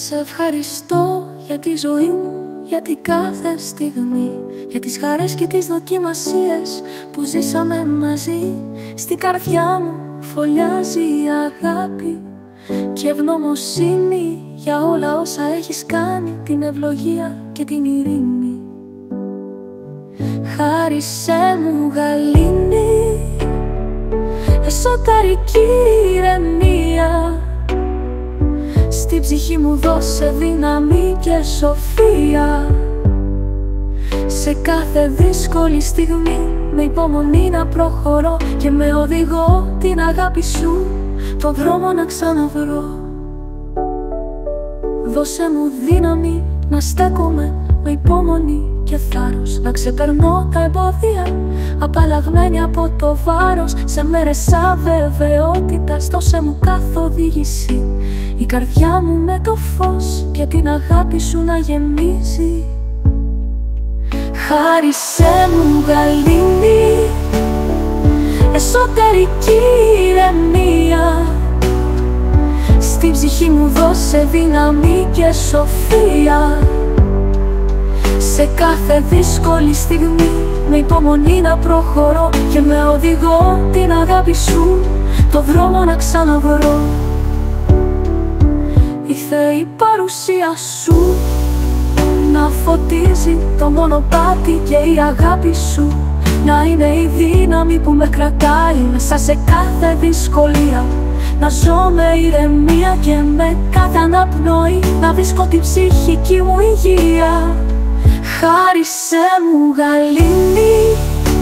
Σε ευχαριστώ για τη ζωή μου, για την κάθε στιγμή, για τις χαρές και τις δοκιμασίες που ζήσαμε μαζί. Στην καρδιά μου φωλιάζει η αγάπη και ευγνωμοσύνη για όλα όσα έχεις κάνει, την ευλογία και την ειρήνη. Χάρισέ μου γαλήνη, εσωτερική ηρεμία. Στην ψυχή μου δώσε δύναμη και σοφία. Σε κάθε δύσκολη στιγμή με υπομονή να προχωρώ και με οδηγώ την αγάπη σου τον δρόμο να ξαναβρω. Δώσε μου δύναμη να στέκομαι με υπόμονη και θάρρος, να ξεπερνώ τα εμπόδια απαλλαγμένη από το βάρος. Σε μέρες αβεβαιότητας δώσε μου καθοδήγηση, η καρδιά μου με το φως και την αγάπη σου να γεμίζει. Χάρισέ μου γαλήνη, εσωτερική ηρεμία. Στην ψυχή μου δώσε δύναμη και σοφία. Σε κάθε δύσκολη στιγμή με υπομονή να προχωρώ και με οδηγώ την αγάπη σου το δρόμο να ξαναβρω. Η θεή παρουσία σου να φωτίζει το μονοπάτι και η αγάπη σου να είναι η δύναμη που με κρατάει μέσα σε κάθε δυσκολία. Να ζω με ηρεμία και με κάθε αναπνοή να βρίσκω την ψυχική μου υγεία. Χάρισέ μου γαλήνη,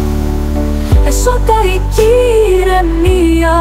εσωτερική ηρεμία.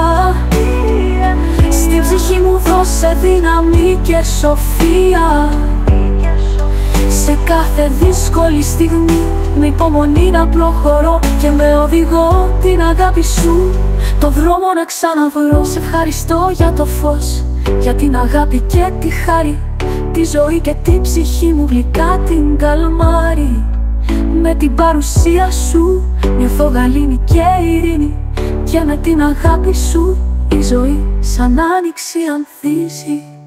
Στην ψυχή μου δώσε δύναμη και σοφία. Σε κάθε δύσκολη στιγμή με υπομονή να προχωρώ και με οδηγώ την αγάπη σου το δρόμο να ξαναβρω. Σε ευχαριστώ για το φως, για την αγάπη και τη χάρη, τη ζωή και την ψυχή μου γλυκά την καλμάρει. Με την παρουσία σου νιώθω γαλήνη και ειρήνη και με την αγάπη σου η ζωή σαν άνοιξη ανθίζει.